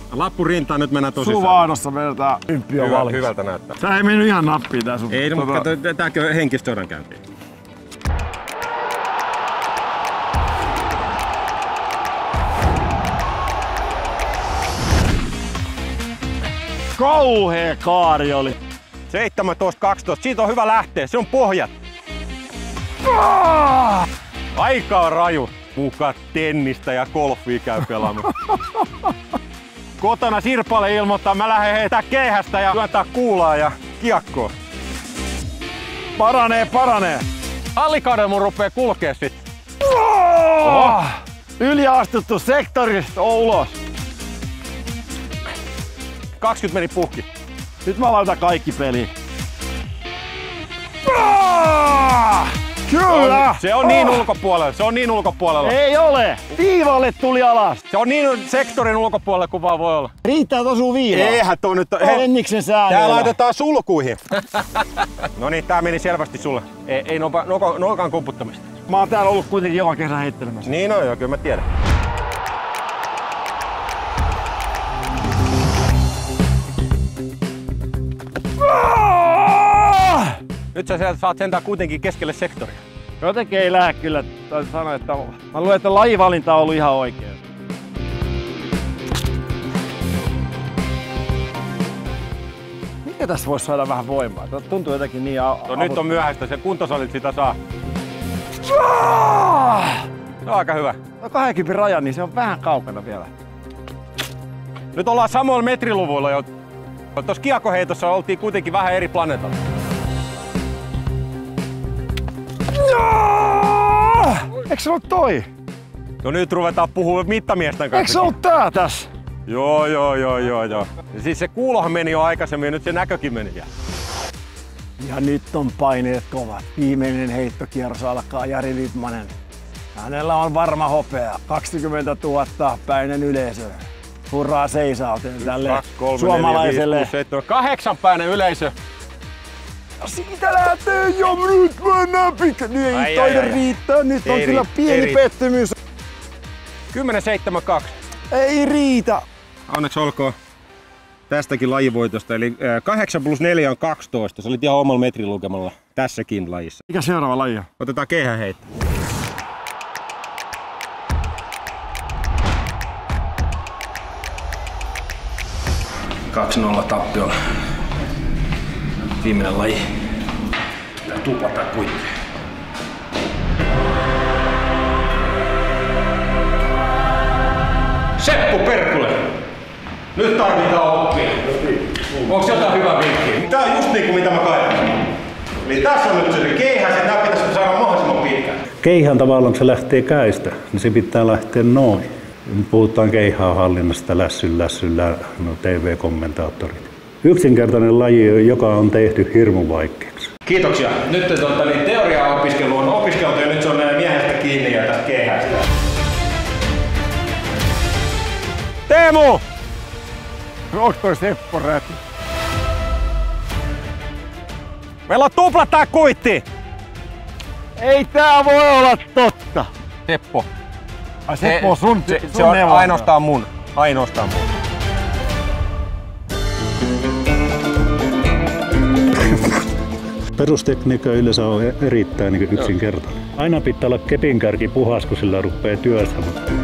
Lappu rintaan, nyt mennään tosissaan. Suvaanossa vedetään. Ymppi on valmis. Hyvältä näyttää. Tää ei mennyt ihan nappiin tää sun. Ei, mutta tääkin on henkistä sodankäyntiä. Kauhea kaari oli. 17-12, siitä on hyvä lähteä, se on pohjat. Aika on raju. Kuka tennistä ja golfia käy pelaamaan. Kotona Sirpalle ilmoittaa, mä lähden heitää keihästä ja työntää kuulaa ja kiekkoa. Paranee. Allikaudella mun rupee kulkee sit. Yliastuttu sektorista ulos. 20 meni puhki. Nyt mä laitan kaikki peliin. Kyllä! Se on niin ulkopuolella, Ei ole! Viivalle tuli alas! Se on niin sektorin ulkopuolella kuin vaan voi olla. Riittää tosuu viivaa. Eihän tuo nyt... Henniksen säännöllä. Tää laitetaan sulkuihin. No niin, tää meni selvästi sulle. Ei nokan kumputtamista. Mä oon täällä ollut kuitenkin joka kesä heittelemässä. Niin on joo, kyllä mä tiedän. Nyt sä saat sentään kuitenkin keskelle sektoria. Jotenkin ei lähde kyllä. Täytyy sanoa, että mä luulen, että lajivalinta on ollut ihan oikein. Mikä tässä voisi saada vähän voimaa? Tämä tuntuu jotenkin niin nyt on myöhäistä, se kuntosalit sitä saa. Se on aika hyvä. No 20 raja, niin se on vähän kaukana vielä. Nyt ollaan samoilla metriluvuilla jo. Tuossa kiekoheitossa oltiin kuitenkin vähän eri planeetalla. Eikö se ollut toi? No nyt ruvetaan puhua mittamiesten kanssa. Eikö se ollut tää tässä? Joo. Siis se kuulohan meni jo aikaisemmin ja nyt se näkökin meni vielä. Ja nyt on paineet kovat. Viimeinen heittokierros alkaa Jari Litmanen. Hänellä on varma hopea. 20 000 päinen yleisö. Hurraa seisauteen tälle 2, 3, suomalaiselle. 4, 5, 6, 7, 8-päinen yleisö. Siitä lähtee jo nyt mennään pitkä. Niin ei taida riittää. Nyt on kyllä pieni pettymys. 10-7-2. Ei riitä. Onneksi olkoon tästäkin lajivoitosta. Eli 8 + 4 on 12. Se oli ihan omalla metrilukemalla tässäkin lajissa. Mikä seuraava laji on? Otetaan keihäänheitto. ...2-0 tappiolla. Viimeinen laji. Pitää tuplata kuitenkin. Seppo Perkule! Nyt tarvitaan oppia. Onko jotain hyvää vinkkiä? Tää on just niinku mitä mä kaipan. Eli tässä on nyt se keihäs ja tää pitäisi saada mahdollisimman pitkään. Keihän tavallaan kun se lähtee käistä, niin se pitää lähteä noin. Puhutaan keihaa hallinnasta lässyllä, no TV-kommentaattorit. Yksinkertainen laji, joka on tehty hirmu vaikeaksi. Kiitoksia. Nyt teoriaa-opiskelu on opiskeltu ja nyt se on miehestä kiinni ja tästä keihästä. Teemu! Onko toi Seppo räti? Meillä on tupla tää kuitti! Ei tää voi olla totta! Seppo. Ai Seppo on sun se on ainoastaan mun. Perustekniikka yleensä on erittäin niin yksinkertainen. Aina pitää olla kepinkärki puhas, kun sillä rupeaa työssä.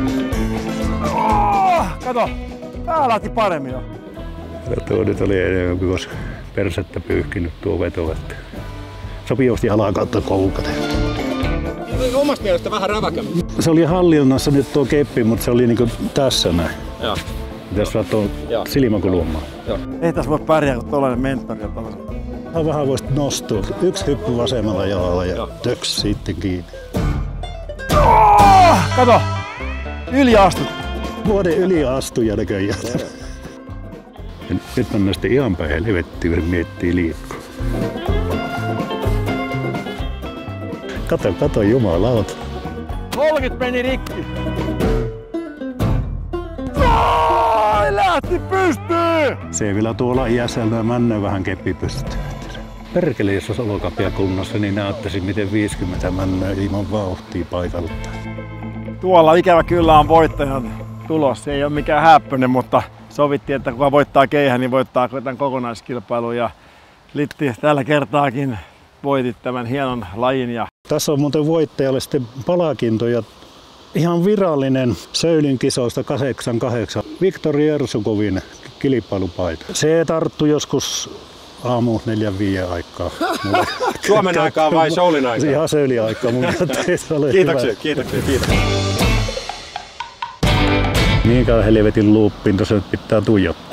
Kato, tää lähti paremmin jo. Tuo nyt oli enemmän kuin persettä pyyhkinyt tuo veto. Sopivasti alan kautta koukata. Omasta mielestä vähän räväkämmin. Se oli hallinnassa nyt tuo keppi, mutta se oli niinku tässä näin. Joo. Pitäis saada tuon silmäkulmaan. Ei tässä voi pärjää, kun tollainen mentori on tollaisen. Vähän voisit nostua. Yksi hyppy vasemmalla jalalla ja töks sitten kiinni. Kato! Yliastut! Vuoden yliastuja näköjään. Nyt on näistä ihan päin helvettiä, kun miettii liikkua. Kato jumalauta. 30 meni rikki! Lähti pystyyn! Se vielä tuolla iässä männä vähän keppi pystyy. Perkele, jos olisi olokapia kunnossa, niin näyttäisin miten 50 männää ilman vauhtia paikalta. Tuolla ikävä kyllä on voittajan tulos. Se ei ole mikään häppönen, mutta sovittiin, että kuka voittaa keihän, niin voittaa tämän kokonaiskilpailun. Ja Litti tällä kertaakin voitit tämän hienon lajin. Ja tässä on muuten voittajalle sitten palkinto ja ihan virallinen Söylin kisoista 88 Viktori Jersukovin kilpailupaita. Se tarttui joskus aamu 4-5 aikaa. Suomen aikaa vai Soulin aikaa? Ihan Söylin aikaa. Kiitoksia. Minkä helvetin luuppiin tuossa nyt pitää tuijottaa?